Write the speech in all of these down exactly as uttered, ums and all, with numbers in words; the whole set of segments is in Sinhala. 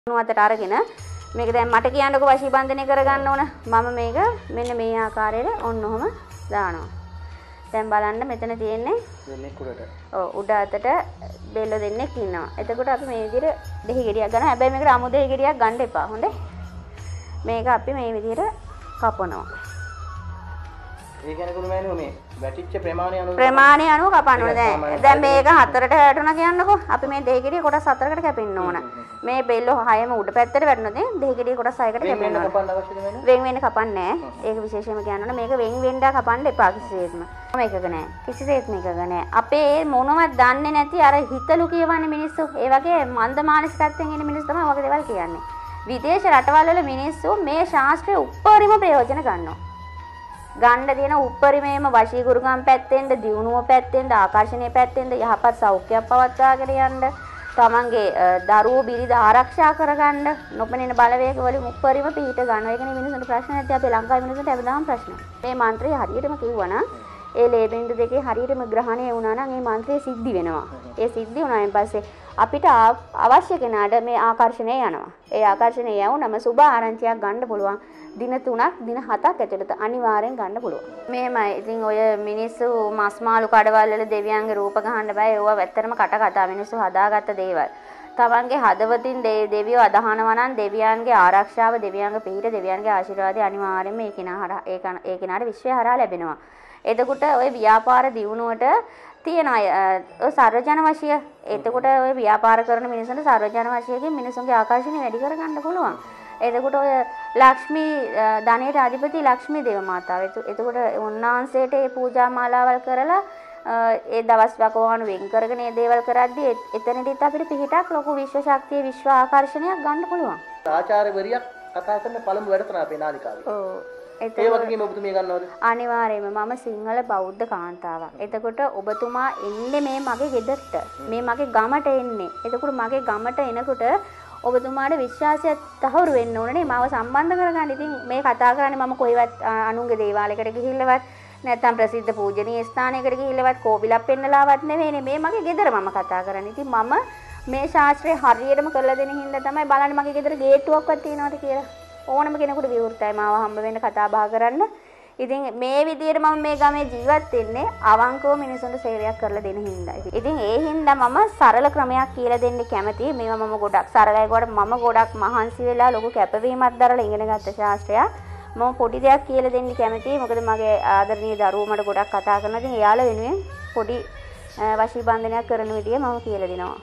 අතට අරගෙන මේක දැන් මට කියන්නකො වශී බන්ධනය කරගන්න ඕන. මම මේක මෙන්න මේ ආකාරයට ඔන්න ඔහම දානවා. දැන් බලන්න මෙතන තියෙන්නේ දෙන්නේ උඩට. ඔව් උඩ අතට බෙල්ල දෙන්නෙක් ඉන්නවා. එතකොට අපි මේ විදිහට දෙහි ගෙඩියක් ගන්න. හැබැයි මේකට අමු දෙහි ගෙඩියක් ගන්න එපා. හොඳේ. මේක අපි මේ විදිහට කපනවා. ඒ කියන්නේ කුරුමෑණියෝ මේ වැටිච්ච ප්‍රමාණය අනුව ප්‍රමාණය අනුව කපන්න ඕනේ. දැන් දැන් මේක හතරට වැටුණා කියන්නකෝ. අපි මේ දෙහි ගෙඩිය කොටස් හතරකට කැපෙන්න ඕන. මේ බෙල්ල හයම උඩ පැත්තට වැටුණොත් දෙහි ගෙඩිය කොටස් හයකට කැපෙන්න ඕන. කපන්න අවශ්‍යද වෙන්නේ? වෙන් වෙන්න කපන්නේ නැහැ. ඒක විශේෂයෙන්ම කියන්න ඕනේ. මේක වෙන් වෙන්න කපන්න එපා කිසිසේත්ම. මේකක නෑ. කිසිසේත් මේකක නෑ. අපේ මොනවත් දන්නේ නැති අර හිතලු කියවන්නේ මිනිස්සු. ඒ වගේ මන්ද මානසිකත්වයෙන් ඉන්න මිනිස්සු තමයි වගේ දේවල් කියන්නේ. විදේශ රටවල් වල මිනිස්සු මේ ශාස්ත්‍රයේ උප්පරිම ප්‍රයෝජන ගන්නවා. ගන්න තියෙන උප්පරිමේම වශීගුරුකම් පැත්තෙන්ද, දියුණුව පැත්තෙන්ද, ආකර්ෂණීය පැත්තෙන්ද යහපත් සෞඛ්‍යයක් පවත්වාගෙන යන්න, තමන්ගේ දරුවෝ බිරිඳ ආරක්ෂා කරගන්න නොපෙනෙන බලවේග වලින් උප්පරිම පිහිට ගන්නවා. ඒකනේ මිනිස්සුන්ට ප්‍රශ්න නැති අපේ ලංකාවේ මිනිස්සුන්ට හැමදාම ප්‍රශ්න. මේ මන්ත්‍රය හරියටම කිව්වනම් ඒ ලේබින්දු දෙකේ හරියටම ග්‍රහණය වුණා නම් ඒ මන්ත්‍රය සිද්ධි වෙනවා. ඒ සිද්ධි වුණායින් පස්සේ අපිට අවශ්‍ය කෙනාට මේ ආකර්ෂණය යනවා. ඒ ආකර්ෂණය යවුනම සුබ ආරංචියක් ගන්න පුළුවන්. දින තුනක් දින හතක් ඇතුළත අනිවාර්යෙන් ගන්න පුළුවන්. මෙහෙමයි. ඉතින් ඔය මිනිස්සු මස් මාළු කඩවල් වල දෙවියන්ගේ රූප ගහන්න බෑ. ඒවා ඇත්තටම කට කතා මිනිස්සු හදාගත්ත දේවල්. තමන්ගේ හදවතින් දෙවියෝ අදහනවා නම් දෙවියන්ගේ ආරක්ෂාව, දෙවියන්ගේ පිහිට, දෙවියන්ගේ ආශිර්වාදය අනිවාර්යෙන්ම ඒ කෙනා හරහා ඒ කෙනාට විශ්වය හරහා ලැබෙනවා. එතකොට ඔය ව්‍යාපාර දියුණුවට තියෙනවා ඔය සර්වජන වශය. එතකොට ඔය ව්‍යාපාර කරන මිනිස්සුන්ට සර්වජන වශයෙන් මිනිසුන්ගේ ආකර්ෂණය වැඩි කරගන්න පුළුවන්. එතකොට ඔය ලක්ෂ්මී ධනයට අධිපති ලක්ෂ්මී දේව මාතාව. එතකොට උන්වහන්සේට මේ පූජා මාලාවල් කරලා ඒ දවස් වකවානු වෙන් කරගෙන මේ දේවල් කරද්දී එතනදිත් අපිට පිහිටක් ලොකු විශ්ව ශක්තිය විශ්ව ආකර්ෂණයක් ගන්න පුළුවන්. ආචාර්යවරියක් කතා කරන පළමු වැඩසටහන අපේ නාලිකාවේ. ඔව්. ඒ වගේම ඔබතුමිය ගන්නවද? අනිවාර්යයෙන්ම මම සිංහල බෞද්ධ කාන්තාවක්. එතකොට ඔබතුමා එන්නේ මේ මගේ ගෙදරට. මේ මගේ ගමට එන්නේ. එතකොට මගේ ගමට එනකොට ඔබතුමාට විශ්වාසය තහවුරු වෙන්න ඕනේ. මාව සම්බන්ධ කරගන්න. ඉතින් මේ කතා කරන්නේ මම කොහෙවත් අනුන්ගේ දේවාලයකට ගිහිල්ලවත් නැත්නම් ප්‍රසිද්ධ පූජනීය ස්ථානයකට ගිහිල්ලවත් කෝවිලක් පෙන්නලාවත් නෙවෙයිනේ. මේ මගේ ගෙදර මම කතා කරන්නේ. ඉතින් මම මේ ශාස්ත්‍රය හරියටම කරලා දෙන හින්දා තමයි බලන්නේ මගේ ගෙදර ගේට්ටුවක්වත් තියෙනවද කියලා. ඕනම කෙනෙකුට විවෘතයි මාව හම්බ වෙන්න කතා බහ කරන්න. ඉතින් මේ විදිහට මම මේ ගමේ ජීවත් වෙන්නේ අවංකව මිනිසුන්ට සේවයක් කරලා දෙන හින්දා. ඉතින් ඒ හින්දා මම සරල ක්‍රමයක් කියලා දෙන්න කැමතියි. මේවා මම ගොඩක් සරලයි කොට මම ගොඩක් මහන්සි වෙලා ලොකු කැපවීමක් දරලා ඉගෙන ගත්ත ශාස්ත්‍රයක්. මම පොඩි දෙයක් කියලා දෙන්න කැමතියි. මොකද මගේ ආදරණීය දරුවෝ මට ගොඩක් කතා කරනවා. ඉතින් එයාලා වෙනුවෙන් පොඩි වශී බන්ධනයක් කරන විදිය මම කියලා දෙනවා.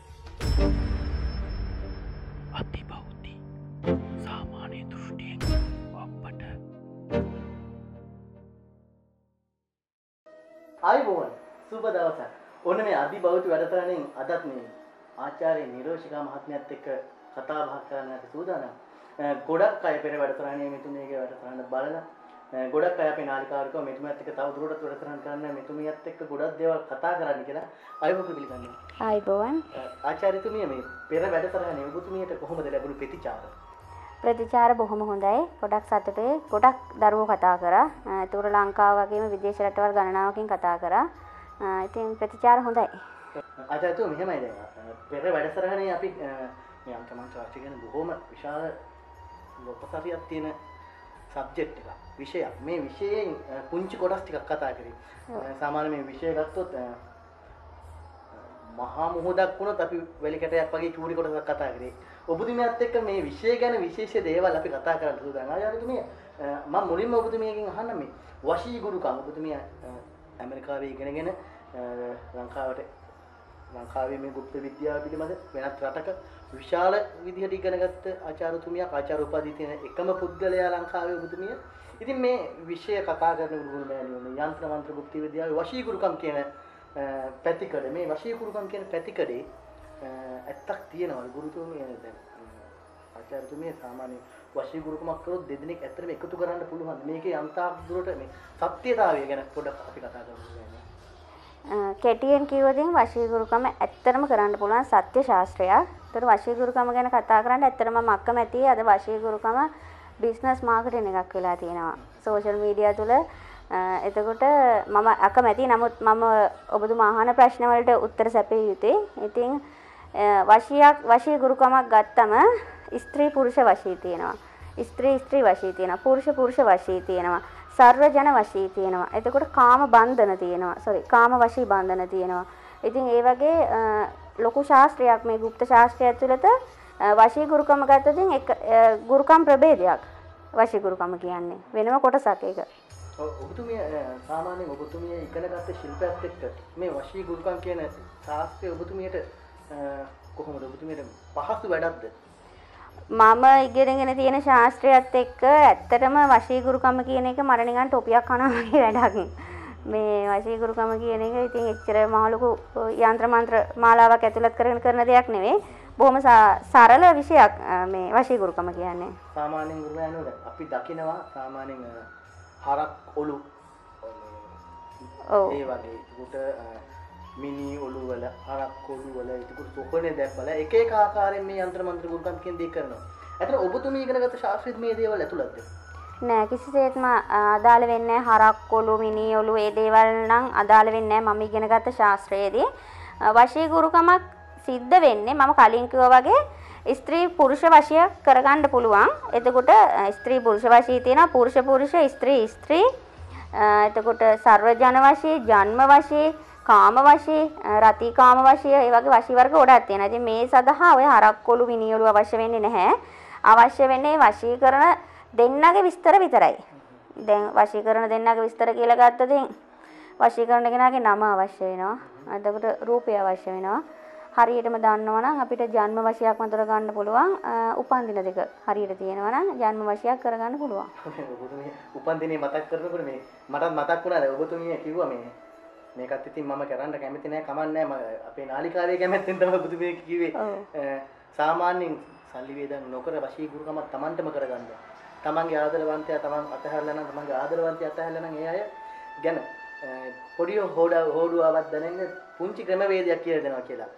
ආයිබෝන් සුබ දවසක්. ඔන්න මේ අධිබෞද්ධ වැඩසටහනෙන් අදත් මේ ආචාර්ය නිරෝෂිකා මහත්මියත් එක්ක කතා බහ කරන්න අපි සූදානම්. ගොඩක් අය පෙර වැඩසටහනේ මෙතුමියගේ වැඩසටහන බලලා ගොඩක් අය අපේ නාලිකාවකට මෙතුමියත් එක්ක තව දුරටත් වැඩසටහන් කරන්න මෙතුමියත් එක්ක ගොඩක් දේවල් කතා කරන්න කියලා ආයිබෝන් පිළිගන්නවා. ආයිබෝන්. ආචාර්යතුමිය මේ පෙර වැඩසටහනේ ඔබතුමියට කොහොමද ලැබුණු ප්‍රතිචාර? ප්‍රතිචාර බොහොම හොඳයි. ගොඩක් සතුටුයි. ගොඩක් දරුවෝ කතා කරා. ඒතර ලංකාව වගේම විදේශ රටවල් ගණනාවකින් කතා කරා. ඉතින් ප්‍රතිචාර හොඳයි. ආචාර්යතුමා මෙහෙමයි දැන්. පෙර වැඩසටහනේ අපි මේ අන්තමං ශාස්ත්‍රය ගැන බොහොම විශාල ලෝකසාරියක් තියෙන සබ්ජෙක්ට් එකක්. විෂයක්. මේ විෂයෙන් පුංචි කොටස් ටිකක් කතා කරේ. සාමාන්‍ය මේ විෂය ගත්තොත් මහා මොහොතක් වුණොත් අපි වැලි කැටයක් වගේ චූරි කොටසක් කතා කරේ. ඔබතුමියත් එක්ක මේ විෂය ගැන විශේෂ දේවල් අපි කතා කරන්න සූදානම්. ආචාර්යතුමිය මම මුලින්ම ඔබතුමියගෙන් අහන්න මේ වශී ගුරුකම් ඔබතුමිය ඇමරිකාවේ ඉගෙනගෙන ලංකාවට ලංකාවේ මේ ගුප්ත විද්‍යාව පිළිබඳ වෙනත් රටක විශාල විදිහට ඉගෙනගත්ත ආචාර්යතුමියක් ආචාර්ය උපාධිය තියෙන එකම පුද්ගලයා ලංකාවේ ඔබතුමිය. ඉතින් මේ විෂය කතා කරන ගුරු මෑණියෝ මේ යන්ත්‍ර මන්ත්‍ර ගුප්ත විද්‍යාවේ වශී ගුරුකම් කියන පැතිකඩ මේ වශී ගුරුකම් කියන පැතිකඩේ ඇත්තක් තියෙනවා. ගුරුතුමිය දැන් ආචාර්යතුමිය සාමාන්‍ය වශී ගුරුකමක් කරොත් දෙදෙනෙක් ඇත්තටම එකතු කරන්න පුළුවන්. මේකේ යන්තාක් දුරට මේ සත්‍යතාවය ගැන පොඩ්ඩක් අපි කතා කරමු. කෙටියෙන් කිව්වොත් වශී ගුරුකම ඇත්තටම කරන්න පුළුවන් සත්‍ය ශාස්ත්‍රයක්. ඒතර වශී ගුරුකම ගැන කතා කරන්න ඇත්තටම මම අකමැතියි. අද වශී ගුරුකම බිස්නස් මාකටිං එකක් වෙලා තියෙනවා සෝෂල් මීඩියා තුල. එතකොට මම අකමැතියි. නමුත් මම ඔබතුමා අහන ප්‍රශ්න වලට උත්තර සැපිය යුතුයි. ඉතින් වශියක් වශී ගුරුකමක් ගත්තම ස්ත්‍රී පුරුෂ වශී තියෙනවා. ස්ත්‍රී ස්ත්‍රී වශී තියෙනවා. පුරුෂ පුරුෂ වශී තියෙනවා. සර්වජන වශී තියෙනවා. එතකොට කාම බන්ධන තියෙනවා. sorry කාම වශී බන්ධන තියෙනවා. ඉතින් ඒ වගේ ලොකු ශාස්ත්‍රයක් මේ গুপ্ত ශාස්ත්‍රය ඇතුළත වශී ගුරුකම ගත්තොත් එක ගුරුකම් ප්‍රභේදයක්. වශී ගුරුකම කියන්නේ වෙනම කොටසක් ඒක. ඔබතුමිය සාමාන්‍යයෙන් ඔබතුමිය ඉගෙනගත්ත ශිල්පයත් එක්ක මේ වශී ගුරුකම් කියන ශාස්ත්‍රය ඔබතුමියට කොහොමද ඔබතුමියට පහසු වැඩක්ද? මම ඉගෙනගෙන තියෙන ශාස්ත්‍රයත් එක්ක ඇත්තටම වශී ගුරුකම කියන එක මට නිකන් ටොපියක් කනවා වගේ වැඩක්. මේ වශී ගුරුකම කියන එක ඉතින් එච්චර මහලුකු යంత్ర මන්ත්‍ර මාලාවක් ඇතුළත් කරගෙන කරන දෙයක් නෙවෙයි. බොහොම සරල විෂයක් මේ වශී ගුරුකම කියන්නේ. සාමාන්‍යයෙන් ගුරුමෑණියෝ අපි දකිනවා සාමාන්‍යයෙන් හරක් ඔලු ඔව් ඒ වගේ උට මිනි ඔලු වල හරක් ඔලු වල ඒක සොකනේ දැබ්බලා එක එක ආකාරයෙන් මේ යంత్ర මන්ත්‍ර ගුරුකම් කියන දේ කරනවා. ඇත්තට ඔබතුමී ඉගෙනගත්ත ශාස්ත්‍රයේ මේ දේවල් ඇතුළත්ද? නෑ කිසිසේත්ම අදාළ වෙන්නේ හරක් ඔලු මිනි ඔලු ඒ දේවල් නම් අදාළ වෙන්නේ නෑ මම ඉගෙනගත්ත ශාස්ත්‍රයේදී. වශී ගුරුකමක් සිද්ධ වෙන්නේ මම කලින් කිව්වා වගේ ස්ත්‍රී පුරුෂ වශය කරගන්න පුළුවන්. එතකොට ස්ත්‍රී පුරුෂ වශී තියෙනවා පුරුෂ පුරුෂ ස්ත්‍රී ස්ත්‍රී එතකොට සර්වජන වශී ජන්ම වශී කාම වශී රති කාම වශී ඒ වගේ වශී වර්ග ගොඩක් තියෙනවා. ඉතින් මේ සඳහා ඔය හරක් ඔලු මිනි ඔලු අවශ්‍ය වෙන්නේ නැහැ. අවශ්‍ය වෙන්නේ වශී කරන දෙන්නගේ විස්තර විතරයි. දැන් වශී කරන දෙන්නගේ විස්තර කියලා ගත්තොත් වශී කරන කෙනාගේ නම අවශ්‍ය වෙනවා. එතකොට රූපය අවශ්‍ය වෙනවා. හරියටම දන්නවා නම් අපිට ජන්ම වශයක් මතර ගන්න පුළුවන්. උපන්දින දෙක හරියට තියෙනවා නම් ජන්ම වශයක් කරගන්න පුළුවන්. ඔබතුමිය උපන්දිනේ මතක් කරනකොට මේ මටත් මතක් වුණා. ඔබතුමිය කිව්වා මේ මේකත් ඉතින් මම කරන්න කැමති නෑ කමන්නේ නෑ අපේ නාලිකාවේ කැමැත්තෙන් තමයි ඔබතුමිය කිව්වේ. සාමාන්‍යයෙන් සල්ලි වේදන් නොකර වශී ගුරුකමක් Tamanටම කරගන්න. තමන්ගේ ආදරවන්තයා තමන් අතහැරලා නම් තමන්ගේ ආදරවන්තිය අතහැරලා නම් ඒ අය ගැන පොඩි හොඩුවාවක් දැනෙන්න පුංචි ක්‍රමවේදයක් කියලා දෙනවා කියලා.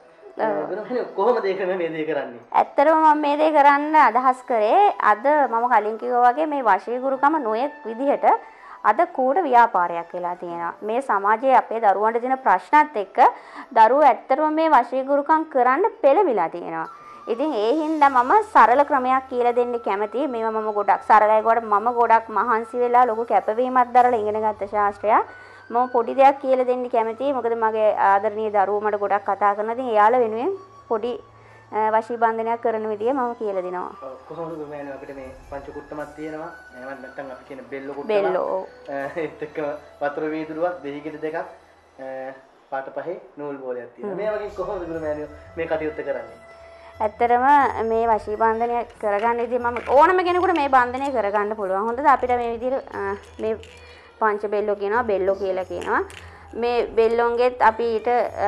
කොහොමද ඒ ක්‍රමවේදය කරන්නේ? ඇත්තටම මම මේ දේ කරන්න අදහස් කරේ අද මම කලින් කිව්වා වගේ මේ වශී ගුරුකම නොයෙක් විදිහට අද කූඩ ව්‍යාපාරයක් වෙලා තියෙනවා. මේ සමාජයේ අපේ දරුවන්ට දෙන ප්‍රශ්නත් එක්ක දරුවෝ ඇත්තටම මේ වශී ගුරුකම් කරන්න පෙළඹිලා තියෙනවා. ඉතින් ඒ හින්දා මම සරල ක්‍රමයක් කියලා දෙන්න කැමතියි. මේවා මම ගොඩක් සරලයි කොට මම ගොඩක් මහන්සි වෙලා ලොකු කැපවීමක් දරලා ඉගෙන ගත්ත ශාස්ත්‍රයක්. මම පොඩි දෙයක් කියලා දෙන්න කැමතියි. මොකද මගේ ආදරණීය දරුවෝ මට ගොඩක් කතා කරනවා. ඉතින් එයාලා වෙනුවෙන් පොඩි වශී බන්ධනයක් කරන විදිය මම කියලා දෙනවා. ඔව් කොහොමද මේ අපිට මේ පංච කුට්ටමක් තියෙනවා. එහෙම නැත්නම් අපි කියන බෙල්ල කුට්ටම. බෙල්ලෝ. ඒත් එක්ක වතුර වීදුරුවක් දෙහිගෙඩි දෙකක් පාට පහේ නූල් බෝලයක් තියෙනවා. මේ වගේ කොහොමද ගුරුමෑණියෝ මේ කටයුත්ත කරන්නේ? ඇත්තටම මේ වශී බන්ධනය කරගන්න ඉතින් මම ඕනම කෙනෙකුට මේ බන්ධනය කරගන්න පුළුවන්. හොඳද අපිට මේ විදිහට මේ පංච බෙල්ලෝ කියනවා බෙල්ලෝ කියලා කියනවා. මේ බෙල්ලොන්ගෙත් අපිට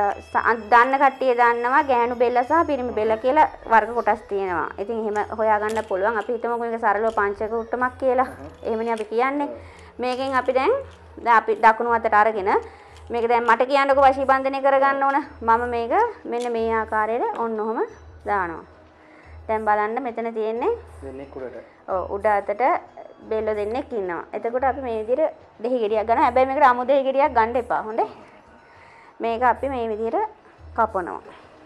දන්න කට්ටිය දන්නවා ගෑනු බෙල්ල සහ පිරිමි බෙල්ල කියලා වර්ග කොටස් තියෙනවා. ඉතින් එහෙම හොයාගන්න පුළුවන්. අපි හිතමුකෝ මේක සරලව පංච කුට්ටමක් කියලා. එහෙමනේ අපි කියන්නේ. මේකෙන් අපි දැන් දැන් අපි දකුණු අතට අරගෙන මේක දැන් මට කියන්නකෝ වශී බන්ධනය කරගන්න ඕන. මම මේක මෙන්න මේ ආකාරයට ඔන්න ඔහම දානවා. දැන් බලන්න මෙතන තියෙන්නේ දෙන්නෙක් උඩට. ඔව් උඩ අතට බෙල්ල දෙන්නෙක් ඉන්නවා. එතකොට අපි මේ විදිහට දෙහි ගෙඩියක් ගන්නවා. හැබැයි මේකට අමු දෙහි ගෙඩියක් ගන්න එපා. හොඳේ. මේක අපි මේ විදිහට කපනවා.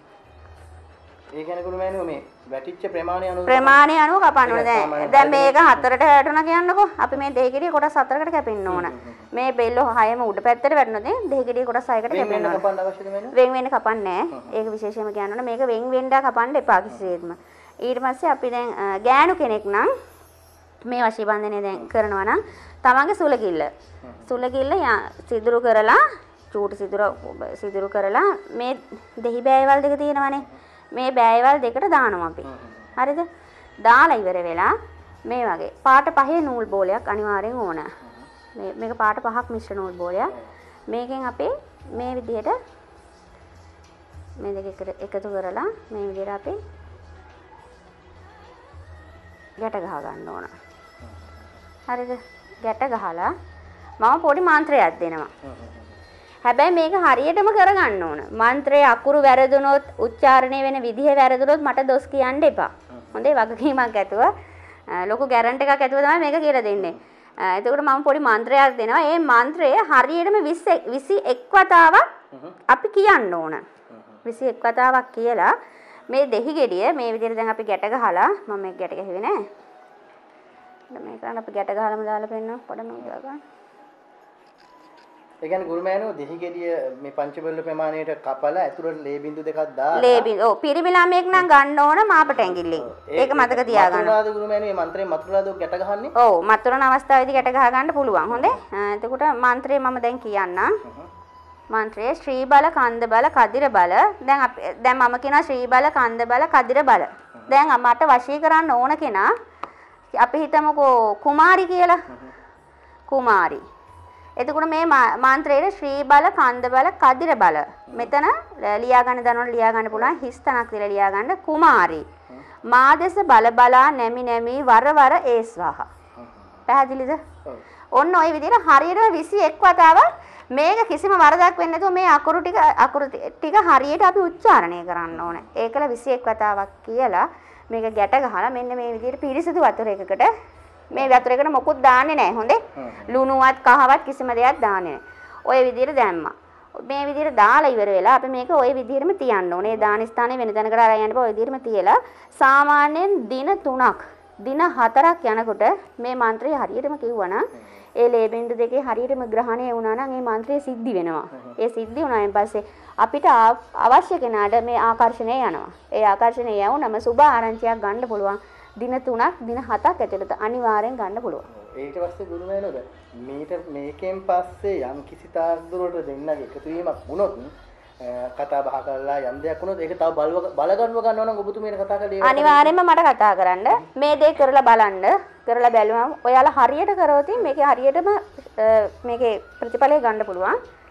ඒ කියන්නේ ගුරුමෑණියෝ මේ වැටිච්ච ප්‍රමාණය අනුව ප්‍රමාණය අනුව කපන්න ඕනේ. දැන් දැන් මේක හතරට වැටුණා කියන්නකෝ. අපි මේ දෙහි ගෙඩිය කොටස් හතරකට කැපෙන්න ඕන. මේ බෙල්ල හයම උඩ පැත්තට වැටුණොත් දෙහි ගෙඩිය කොටස් හයකට කැපෙන්න ඕන. කපන්න අවශ්‍යද මේන? වෙන් වෙන්න කපන්නේ නැහැ. ඒක විශේෂයෙන්ම කියන්න ඕන. මේක වෙන් වෙන්න කපන්න එපා කිසිසේත්ම. ඊට පස්සේ අපි දැන් ගෑනු කෙනෙක් නම් මේ වශී බන්ධනය දැන් කරනවා නම් තමන්ගේ සුලකිල්ල සුලකිල්ල සිදුරු කරලා චූටි සිදුර සිදුරු කරලා මේ දෙහි බෑයවල් දෙක තියෙනවනේ මේ බෑයවල් දෙකට දානවා අපි. හරිද? දාලා ඉවර වෙලා මේ වගේ පාට පහේ නූල් බෝලයක් අනිවාර්යෙන් ඕන. මේ මේක පාට පහක් මිශ්‍ර නූල් බෝලයක්. මේකෙන් අපි මේ විදිහට මේ දෙක එකතු කරලා මේ විදිහට අපි ගැට ගහ ගන්න ඕන. හරිද? ගැට ගහලා මම පොඩි මන්ත්‍රයක් දෙනවා. හැබැයි මේක හරියටම කරගන්න ඕන. මන්ත්‍රයේ අකුරු වැරදුනොත්, උච්චාරණය වෙන විදිහ වැරදුනොත් මට දොස් කියන්න එපා. හොඳේ වගකීමක් ඇතුව ලොකු ගැරන්ටි එකක් ඇතුව තමයි මේක කියලා දෙන්නේ. එතකොට මම පොඩි මන්ත්‍රයක් දෙනවා. ඒ මන්ත්‍රය හරියටම විසි එක් වතාවක් අපි කියන්න ඕන. විසි එක් වතාවක් කියලා මේ දෙහි ගෙඩිය මේ විදිහට දැන් අපි ගැට ගහලා මම මේක ගැට ගහුවේ නෑ. දැන් මේක කරන් අපි ගැට ගහලාම දාලා පෙන්නනවා පොඩ මේක ගන්න. ඒ කියන්නේ ගුරුමෑණෝ දෙහි ගෙඩිය මේ පංචබල ප්‍රමාණයට කපලා ඇතුළට ලේ බින්දු දෙකක් දාලා ලේ බින්දු ඔව් පිරිමි ළමයෙක් නම් ගන්න ඕන මාපට ඇඟිල්ලෙන්. ඒක මතක තියාගන්න. මතුරුලාද ගුරුමෑණෝ මේ මන්ත්‍රේ මතුරුලාද ගැට ගහන්නේ? ඔව් මතුරුන අවස්ථාවේදී ගැට ගහ ගන්න පුළුවන්. හොඳේ. එතකොට මන්ත්‍රේ මම දැන් කියන්නම්. මන්ත්‍රයේ ශ්‍රී බල කන්ද බල කදිර බල දැන් අපි දැන් මම කියනවා ශ්‍රී බල කන්ද බල කදිර බල. දැන් මට වශී කරන්න ඕන කෙනා අපි හිතමුකෝ කුමාරි කියලා. කුමාරි. එතකොට මේ මන්ත්‍රයේ ශ්‍රී බල කන්ද බල කදිර බල. මෙතන ලියා ගන්න දනවල ලියා ගන්න පුළුවන් හිස් තනක් දීලා ලියා ගන්න කුමාරි. මාදස බල බලා නැමි නැමි වර වර ඒස්වාහ. පැහැදිලිද? ඔන්න ওই විදිහට හරියට විසි එක් වතාවක් මේක කිසිම වරදක් වෙන්නේ නැතුව මේ අකුරු ටික අකුරු ටික හරියට අපි උච්චාරණය කරන්න ඕනේ. ඒකල විසි එක් වතාවක් කියලා මේක ගැට ගහලා මෙන්න මේ විදිහට පිරිසිදු වතුර එකකට මේ වතුර එකට මොකුත් දාන්නේ නැහැ. හොඳේ. ලුණුවත් කහවත් කිසිම දෙයක් දාන්නේ නැහැ. ওই විදිහට දැම්මා. මේ විදිහට දාලා ඉවර වෙලා අපි මේක ওই විදිහටම තියන්න ඕනේ. ඒ දාන ස්ථානේ වෙන තැනකට අරන් යන්න බෑ. ওই විදිහටම තියලා සාමාන්‍යයෙන් දින තුනක් දින හතරක් යනකොට මේ මන්ත්‍රය හරියටම කිව්වනම් ඒ ලේ බින්දු දෙකේ හරියටම ග්‍රහණය වුණා නම් ඒ මන්ත්‍රය සිද්ධි වෙනවා. ඒ සිද්ධි වුණායින් පස්සේ අපිට අවශ්‍ය කෙනාට මේ ආකර්ෂණය යනවා. ඒ ආකර්ෂණය යවුනම සුබ ආරංචියක් ගන්න පුළුවන්. දින තුනක් දින හතක් ඇතුළත අනිවාර්යෙන් ගන්න පුළුවන්. ඊට පස්සේ ගුරුමෑණෝද මේක මේකෙන් පස්සේ යම් කිසි තාක් දුරට දෙන්නගේ එකතු වීමක් වුණොත් කතා බහ කරලා යම් දෙයක් වුණොත් ඒක තව බලව බලගන්නව ගන්නවා නම් ඔබතුමීට කතා කරලා අනිවාර්යෙන්ම මට කතා කරන්න මේ දේ කරලා බලන්න කරලා බැලුවම ඔයාලා හරියට කරොත් මේකේ හරියටම මේකේ ප්‍රතිඵලය ගන්න පුළුවන්.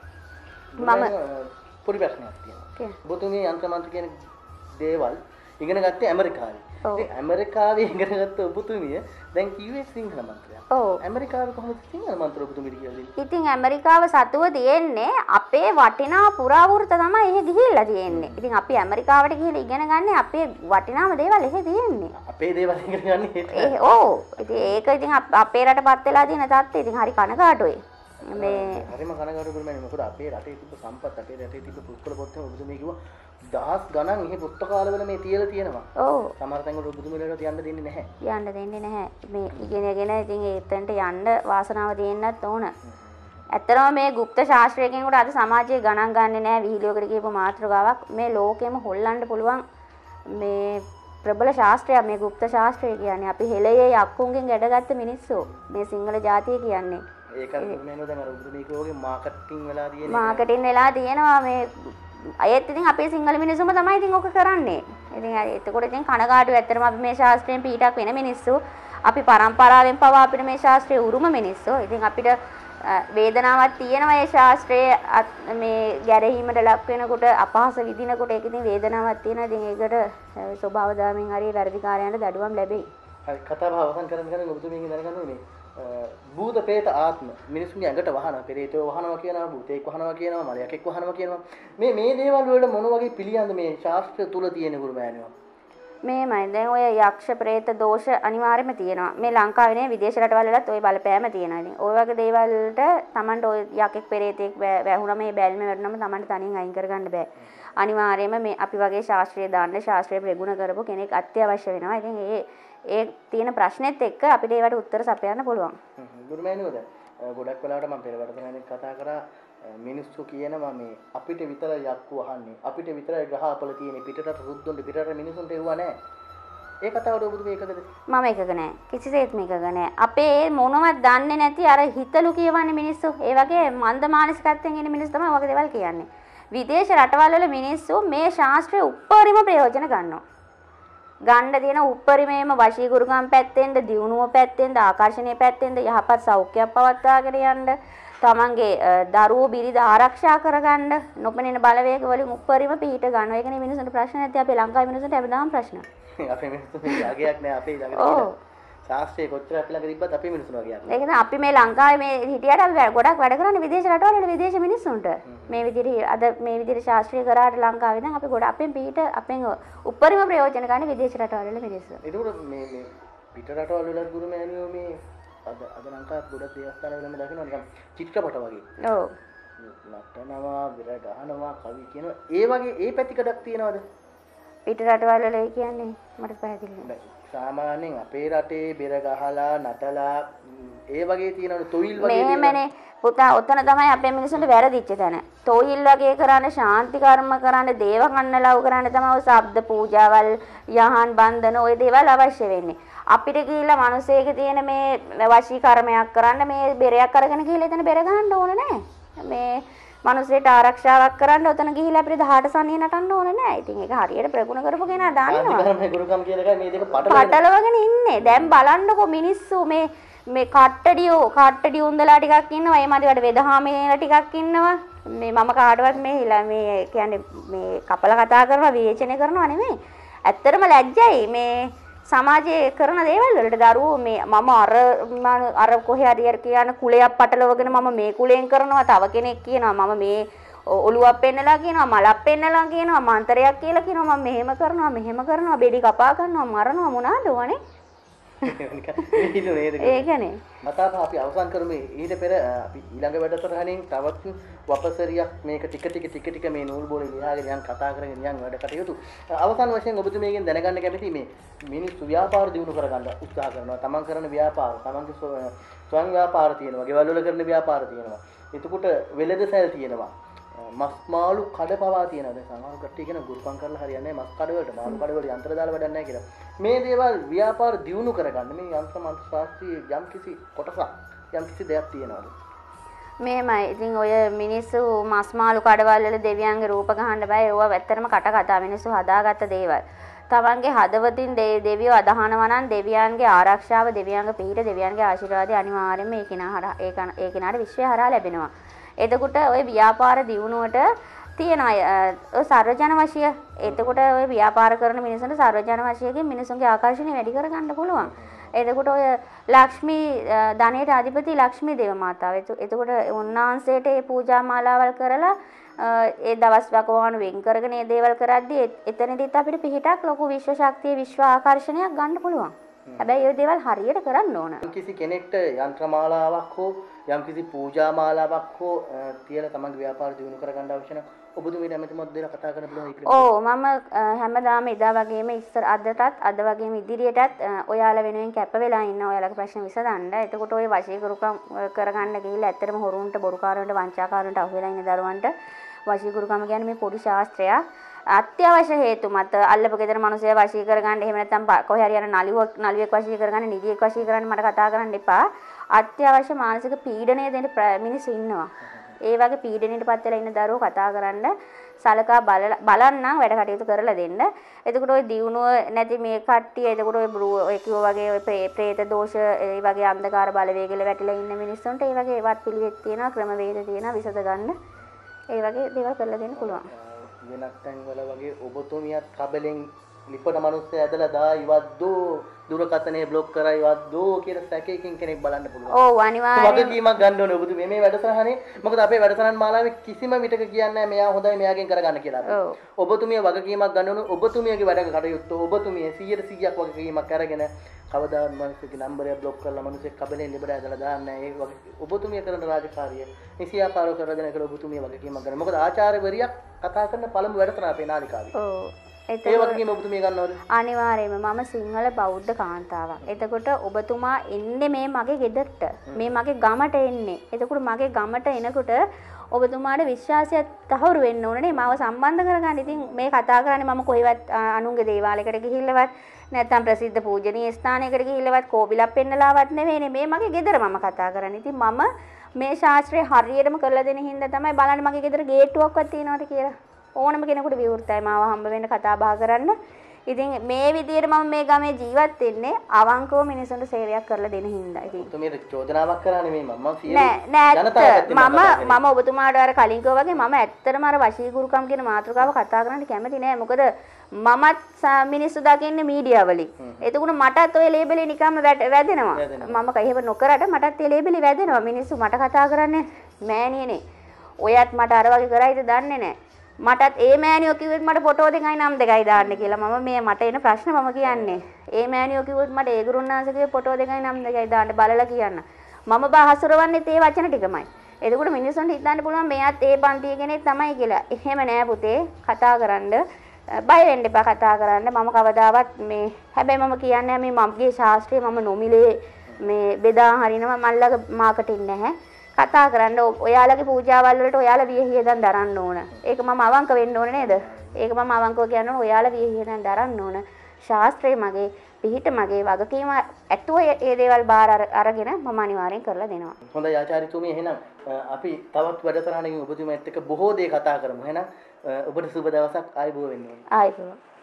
මම පොඩි ප්‍රශ්නයක් තියෙනවා. ඔබතුමී යන්ත්‍ර මන්ත්‍ර කියන දේවල් ඉගෙන ගත්තේ ඇමරිකාවේ. ඉතින් ඇමරිකාවේ ඉගෙන ගත්ත ඔබතුමිය දැන් කිව්වේ සිංහල මන්ත්‍රයක්. ඔව්. ඇමරිකාවේ කොහොමද සිංහල මන්ත්‍ර ඔබතුමීට කියලා දෙන්නේ? ඉතින් ඇමරිකාව සතුව තියෙන්නේ අපේ වටිනා පුරාවෘත තමයි එහෙ ගිහිල්ලා තියෙන්නේ. ඉතින් අපි ඇමරිකාවට ගිහිල්ලා ඉගෙන ගන්න අපේ වටිනාම දේවල් එහෙ තියෙන්නේ. අපේ දේවල් ඉගෙන ගන්න ඒක. ඒ ඔව්. ඉතින් ඒක ඉතින් අපේ රටපත් වෙලා තියෙන තත්ත්වය ඉතින් හරි කනගාටුයි. මේ හරිම කනගාටු කරන්නේ මොකද අපේ රටේ තිබ්බ සම්පත් අපේ රටේ තිබ්බ පුස්තක පොත් ඔබතුමී කිව්වා දහස් ගණන් එහෙ පුස්තකාලවල මේ තියලා තියෙනවා. ඔව්. සමහර තැන්වල ඔබතුමීලට තියන්න දෙන්නේ නැහැ. යන්න දෙන්නේ නැහැ. මේ ඉගෙනගෙන ඉතින් ඒතෙන්ට යන්න වාසනාව දෙන්නත් ඕන. ඇත්තටම මේ গুপ্ত ශාස්ත්‍රයෙන් උඩ අද සමාජයේ ගණන් ගන්නෙ නැහැ විහිළුවකට කියපු මාතෘකාවක්. මේ ලෝකෙම හොල්ලන්න පුළුවන් මේ ප්‍රබල ශාස්ත්‍රයක් මේ গুপ্ত ශාස්ත්‍රය කියන්නේ. අපි හෙළයේ යක්කුන්ගෙන් ගැටගත්ත මිනිස්සු. මේ සිංහල ජාතිය කියන්නේ. ඒකත් මෙන්න දැන් අර උද්දමීකෝගේ මාකටිං වෙලා තියෙන මාකටිං වෙලා තියෙනවා මේ අයත් ඉතින් අපේ සිංහල මිනිස්සුම තමයි ඉතින් ඔක කරන්නේ. ඉතින් එතකොට ඉතින් කනගාටු ඇත්තටම අපි මේ ශාස්ත්‍රයෙන් පිටක් වෙන මිනිස්සු අපි පරම්පරාවෙන් පවා අපිට මේ ශාස්ත්‍රයේ උරුම මිනිස්සු. ඉතින් අපිට වේදනාවක් තියෙනවා මේ ශාස්ත්‍රයේ මේ ගැරහීමට ලක් වෙනකොට අපහාස විඳිනකොට ඒක ඉතින් වේදනාවක් තියෙනවා. ඉතින් ඒකට ස්වභාව දාමින් හරි වැඩිකාරයන්ට දඩුවම් ලැබෙයි. හරි කතාව අවසන් කරන්න කරන්නේ ඔබතුමීගෙන් දැනගන්න ඕනේ භූත ප්‍රේත ආත්ම මිනිසුන්ගේ ඇඟට වහනවා පෙරේතව වහනවා කියනවා භූතෙක් වහනවා කියනවා මලයකෙක් වහනවා කියනවා මේ මේ දේවල් වලට මොන වගේ පිළියම්ද මේ ශාස්ත්‍රය තුල තියෙන ගුරුමෑණියෝ මේමයි දැන් ඔය යක්ෂ ප්‍රේත දෝෂ අනිවාර්යයෙන්ම තියෙනවා මේ ලංකාවේ නේ විදේශ රටවල් වලත් ওই බලපෑම තියෙනවා ඉතින් ওই වගේ දේවල් වලට Tamanට ඔය යකෙක් පෙරේතෙක් වැහුනම මේ බැල්ම වැටුනම Tamanට තනියෙන් අයින් කරගන්න බෑ අනිවාර්යයෙන්ම මේ අපි වගේ ශාස්ත්‍රීය දාන්න ශාස්ත්‍රීය ප්‍රගුණ කරපු කෙනෙක් අත්‍යවශ්‍ය වෙනවා ඉතින් ඒ ඒ තියෙන ප්‍රශ්නෙත් එක්ක අපිට ඒවට උත්තර සපයන්න පුළුවන්. ගුරුමෑණියෝ දැන් ගොඩක් වෙලාවට මම පෙර වැඩසටහනෙත් කතා කරා මිනිස්සු කියනවා මේ අපිට විතර යක්කු අහන්නේ අපිට විතර ග්‍රහපල තියෙන පිටරට රුද්දුන්ට පිටරට මිනිසුන්ට එවුවා නැහැ. ඒ කතාවට ඔබතුමී එකද? මම එකක නැහැ. කිසිසේත්ම එකක නැහැ. අපේ මොනවත් දන්නේ නැති අර හිතලු කියවන්නේ මිනිස්සු. ඒ වගේ මන්ද මානසිකත්වයෙන් ඉන්න මිනිස්සු තමයි වගේ දේවල් කියන්නේ. විදේශ රටවල් වල මිනිස්සු මේ ශාස්ත්‍රයේ උප්පරිම ප්‍රයෝජන ගන්නවා. ගන්න තියෙන උප්පරිමේම වශීගුරුකම් පැත්තෙන්ද දියුණුව පැත්තෙන්ද ආකර්ෂණීය පැත්තෙන්ද යහපත් සෞඛ්‍යයක් පවත්වාගෙන යන්න තමන්ගේ දරුවෝ බිරිඳ ආරක්ෂා කරගන්න නොපෙනෙන බලවේග වලින් උප්පරිම පිහිට ගන්නවා. ඒකනේ මිනිස්සුන්ට ප්‍රශ්න නැති අපේ ලංකාවේ මිනිස්සුන්ට හැමදාම ප්‍රශ්න. අපේ මිනිස්සුන්ට යගයක් නෑ අපේ ළඟ. ඔව්. ශාස්ත්‍රයේ කොච්චර අපි ළඟ තිබ්බත් අපේ මිනිස්සුන්ට වගේ යන්නේ. ඒක තමයි අපි මේ ලංකාවේ මේ හිටියට අපි ගොඩක් වැඩ කරන්නේ විදේශ රටවල වල විදේශ මිනිස්සුන්ට. මේ විදිහට අද මේ විදිහට ශාස්ත්‍රීය කරාට ලංකාවේ දැන් අපි ගොඩ අපෙන් පිට අපෙන් උපරිම ප්‍රයෝජන ගන්න විදේශ රටවල වල මිනිස්සු. ඒකෝට මේ මේ පිට රටවල වල ගුරුමෑණියෝ මේ අද අද ලංකාවේ ගොඩක් දේවස්ථාන වලම දකිනවා නිකන් චිත්‍රපට වගේ. ඔව්. නටනවා, විර ගහනවා, කවි කියනවා. ඒ වගේ ඒ පැතිකඩක් තියනවද? පිට රටවල් වල ඒ කියන්නේ මට පැහැදිලි නෑ. සාමාන්‍යයෙන් අපේ රටේ බෙර ගහලා නටලා ඒ වගේ තියෙනවනේ තොইল වගේ මෙහෙමනේ පුතා ඔතන තමයි අපේ මිනිස්සුන්ට වැරදිච්ච තැන. තොইল වගේ කරන්නේ ශාන්ති කර්ම කරන්නේ දේව කන්නලව් කරන්නේ තමයි ඔය ශබ්ද පූජාවල් යහන් බන්ධන ඔය දේවල් අවශ්‍ය වෙන්නේ. අපිට ගිහිල්ලා මිනිස්සෙක තියෙන මේ වශී කර්මයක් කරන්න මේ බෙරයක් අරගෙන ගිහිල්ලා එතන බෙර ගන්න ඕන නෑ. මේ මිනිස්සෙට ආරක්ෂාවක් කරන්න ඔතන ගිහිල්ලා අපිට දහට සනිය නටන්න ඕන නෑ. ඉතින් ඒක හරියට ප්‍රගුණ කරපු කෙනා දන්නවා. කර්ම ගුරුකම් කියන එකයි මේ දෙක පටලවගෙන ඉන්නේ. දැන් බලන්නකෝ මිනිස්සු මේ මේ කට්ටඩියෝ කට්ටඩි උන්දලා ටිකක් ඉන්නවා. ඒ මදිවට වෙදහාමේලා ටිකක් ඉන්නවා. මේ මම කාටවත් මේ හිලා මේ කියන්නේ මේ කපල කතා කරනවා විවේචනය කරනවා නෙමෙයි. ඇත්තටම ලැජ්ජයි මේ සමාජයේ කරන දේවල් වලට දරුවෝ මේ මම අර අර කොහේ හරි කියන කුලයක් පටලවගෙන මම මේ කුලයෙන් කරනවා තව කෙනෙක් කියනවා මම මේ ඔලුවක් පෙන්නලා කියනවා මලක් පෙන්නලා කියනවා මන්තරයක් කියලා කියනවා මම මෙහෙම කරනවා මෙහෙම කරනවා බෙඩි කපා කරනවා මරනවා මොනවාද ඕනේ ඒකනේ මතාප අපි අවසන් කරමු ඊට පෙර අපි ඊළඟ වැඩසටහනින් තවත් වපසරියක් මේක ටික ටික ටික ටික මේ නූල් බෝලේ ලියාගෙන යන් කතා කරගෙන යන් වැඩ කටයුතු අවසන් වශයෙන් ඔබතුමීගෙන් දැනගන්න කැමති මේ මිනිස්සු ව්‍යාපාර දියුණු කරගන්න උත්සාහ කරනවා තමන් කරන ව්‍යාපාර තමන්ගේ ස්වයං ව්‍යාපාර තියෙනවා ගෙවල් වල කරන ව්‍යාපාර තියෙනවා එතකොට වෙළඳ සැල් තියෙනවා මස් මාළු කඩ පවා තියෙනවා දැන් සමහර කට්ටිය කියන ගුරුකම් කරලා හරියන්නේ නැහැ මස් කඩ වලට මාළු කඩ වලට යන්ත්‍ර දාලා වැඩක් නැහැ කියලා මේ දේවල් ව්‍යාපාර දියුණු කරගන්න මේ යන්ත්‍ර මන්ත්‍ර ශාස්ත්‍රීය යම් කිසි කොටසක් යම් කිසි දෙයක් තියෙනවද මේමයි ඉතින් ඔය මිනිස්සු මස් මාළු කඩවල වල දෙවියන්ගේ රූප ගහන්න බෑ ඒවා ඇත්තටම කට කතා මිනිස්සු හදාගත්ත දේවල් තමන්ගේ හදවතින් දෙවියෝ අදහනවා නම් දෙවියන්ගේ ආරක්ෂාව දෙවියන්ගේ පිහිට දෙවියන්ගේ ආශිර්වාදය අනිවාර්යයෙන්ම ඒ කෙනා හරහා ඒ කෙනාට විශ්වය හරහා ලැබෙනවා එතකොට ওই ව්‍යාපාර දියුණුවට තියෙන අය ඔය සර්වජන වශය එතකොට ඔය ව්‍යාපාර කරන මිනිස්සුන්ට සර්වජන වශයෙන් මිනිසුන්ගේ ආකර්ෂණය වැඩි කරගන්න පුළුවන්. එතකොට ඔය ලක්ෂ්මී ධනයට අධිපති ලක්ෂ්මී දේව මාතාව. එතකොට උන්වහන්සේට මේ පූජා මාලාවල් කරලා ඒ දවස් වකවානු වෙන් කරගෙන මේ දේවල් කරද්දී එතනදිත් අපිට පිහිටක් ලොකු විශ්ව ශක්තිය විශ්ව ආකර්ෂණයක් ගන්න පුළුවන්. හැබැයි ඒ දේවල් හරියට කරන්න ඕන. කිසි කෙනෙක්ට යන්ත්‍රමාලාවක් හෝ යම් කිසි පූජා මාලාවක් හෝ තියලා තමන්ගේ ව්‍යාපාර දියුණු කරගන්න අවශ්‍ය නම් ඔබතුමීට ඇමති මොද්දේලා කතා කරන්න පුළුවන් ඒක. ඔව් මම හැමදාම එදා වගේම ඉස්සර අදටත් අද වගේම ඉදිරියටත් ඔයාලා වෙනුවෙන් කැප වෙලා ඉන්න ඔයාලගේ ප්‍රශ්න විසඳන්න. එතකොට ඔය වශීකරුකම් කරගන්න ගිහිල්ලා ඇත්තටම හොරුන්ට බොරුකාරවන්ට වංචාකාරවන්ට අහු වෙලා ඉන්න දරුවන්ට වශීකරුකම කියන්නේ මේ පොඩි ශාස්ත්‍රයක්. අත්‍යවශ්‍ය හේතු මත අල්ලපු ගෙදර මිනිස්සු වශී කරගන්න එහෙම නැත්නම් කොහේ හරි යන නළුවෙක් නළුවෙක් වශී කරගන්න නිදියෙක් වශී කරන්න මට කතා කරන්න එපා. අත්‍යවශ්‍ය මානසික පීඩනය දෙන මිනිස්සු ඉන්නවා. ඒ වගේ පීඩනයටපත් වෙලා ඉන්න දරුවෝ කතා කරන්න සලකා බලන්නම් වැඩ කටයුතු කරලා දෙන්න. එතකොට ওই දියුණුව නැති මේ කට්ටිය එතකොට ඔය ඔය කිව්ව වගේ ඔය ප්‍රේත දෝෂ ඒ වගේ අන්ධකාර බලවේගවල වැටිලා ඉන්න මිනිස්සුන්ට ඒ වගේ වත් පිළිවෙත් තියෙනවා ක්‍රමවේද තියෙනවා විසඳ ගන්න. ඒ වගේ දේවල් කරලා දෙන්න පුළුවන්. වෙනත් තැන්වල වගේ ඔබතුමියත් කබලෙන් ලිපන මිනිස්සු ඇදලා දා ඉවද්දෝ දුරකථනයේ බ්ලොක් කරා ඉවද්දෝ කියලා සැකයකින් කෙනෙක් බලන්න පුළුවන්. ඔව් අනිවාර්යයෙන්. වගකීමක් ගන්න ඕනේ ඔබතුමිය මේ වැඩසටහනේ. මොකද අපේ වැඩසටහන් මාලාවේ කිසිම විටක කියන්නේ නැහැ මෙයා හොඳයි මෙයාගෙන් කරගන්න කියලා. ඔව්. ඔබතුමිය වගකීමක් ගන්න ඕනේ. ඔබතුමියගේ වැඩ කටයුත්ත ඔබතුමිය සීයට සීයක් වගකීමක් අරගෙන කවදාවත් මිනිස්සුගේ නම්බරය බ්ලොක් කරලා මිනිස්සෙක් කබලෙන් ලිබර ඇදලා දාන්නේ නැහැ. ඒ වගේ ඔබතුමිය කරන රාජකාරිය නිසියාකාරව කරලා දෙන එක ඔබතුමිය වගකීමක් ගන්න. මොකද ආචාර්යවරියක් කතා කරන පළමු වැඩසටහන අපේ නාලිකාවේ. ඔව්. ඒ වගේම ඔබතුමිය ගන්නවද? අනිවාර්යයෙන්ම මම සිංහල බෞද්ධ කාන්තාවක්. එතකොට ඔබතුමා එන්නේ මේ මගේ ගෙදරට. මේ මගේ ගමට එන්නේ. එතකොට මගේ ගමට එනකොට ඔබතුමාට විශ්වාසයක් තහවුරු වෙන්න ඕනේ. මාව සම්බන්ධ කරගන්න. ඉතින් මේ කතා කරන්නේ මම කොහෙවත් අනුන්ගේ දේවාලයකට ගිහිල්ලවත් නැත්නම් ප්‍රසිද්ධ පූජනීය ස්ථානයකට ගිහිල්ලවත් කෝවිලක් පෙන්නලාවත් නෙවෙයිනේ. මේ මගේ ගෙදර මම කතා කරන්නේ. ඉතින් මම මේ ශාස්ත්‍රය හරියටම කරලා දෙන හින්දා තමයි බලන්න මගේ ගෙදර ගේට්ටුවක්වත් තියෙනවද කියලා. ඕනම කෙනෙකුට විවෘතයි මාව හම්බ වෙන්න කතා බහ කරන්න. ඉතින් මේ විදිහට මම මේ ගමේ ජීවත් වෙන්නේ අවංකව මිනිසුන්ට සේවයක් කරලා දෙන හින්දා. ඉතින් ඔබතුමියට චෝදනාවක් කරා නෙමෙයි මම සියලු මම මම ඔබතුමාට අර කලින් කිව්වා වගේ මම ඇත්තටම අර වශීගුරුකම් කියන මාතෘකාව කතා කරන්න කැමති නෑ. මොකද මමත් මිනිස්සු දකින්නේ මීඩියා වලින්. එතකොට මටත් ඔය ලේබලේ නිකම්ම වැදෙනවා. මම කයිහෙව නොකරට මටත් ඒ ලේබලේ වැදෙනවා. මිනිස්සු මට කතා කරන්නේ මෑණියනේ. ඔයත් මට අර වගේ කරයිද දන්නේ නෑ. මටත් ඒ මෑණියෝ කිව්වෙත් මට ෆොටෝ දෙකයි නම් දෙකයි දාන්න කියලා. මම මේ මට එන ප්‍රශ්න මම කියන්නේ. ඒ මෑණියෝ කිව්වොත් මට ඒ ගුරුන්නාන්සේගේ ෆොටෝ දෙකයි නම් දෙකයි දාන්න බලලා කියන්න. මම බහසුරවන්නේත් ඒ වචන ටිකමයි. එතකොට මිනිස්සුන්ට හිතන්න පුළුවන් මෙයාත් ඒ පන්තියේ කෙනෙක් තමයි කියලා. එහෙම නෑ පුතේ. කතා කරන්න බය වෙන්න එපා කතා කරන්න. මම කවදාවත් මේ හැබැයි මම කියන්නේ මේ මගේ ශාස්ත්‍රය මම නොමිලේ මේ බෙදා හරිනවා මල්ලගේ මාකටින් නැහැ. කතා කරන්න ඔයාලගේ පූජාවල් වලට ඔයාලා වියහියදන් දරන්න ඕන. ඒක මම අවංක වෙන්න ඕනේ නේද? ඒක මම අවංකව කියනවා ඔයාලා වියහියදන් දරන්න ඕන. ශාස්ත්‍රය මගේ පිහිට මගේ වගකීම ඇතුව ඒ දේවල් බාර අරගෙන මම අනිවාර්යෙන් කරලා දෙනවා. හොඳයි ආචාර්යතුමිය එහෙනම් අපි තවත් වැඩසටහනකින් ඔබතුමියත් එක්ක බොහෝ දේ කතා කරමු. එහෙනම් ඔබට සුබ දවසක් ආයුබෝවන් වෙන්න ඕනේ. ආයුබෝවන්.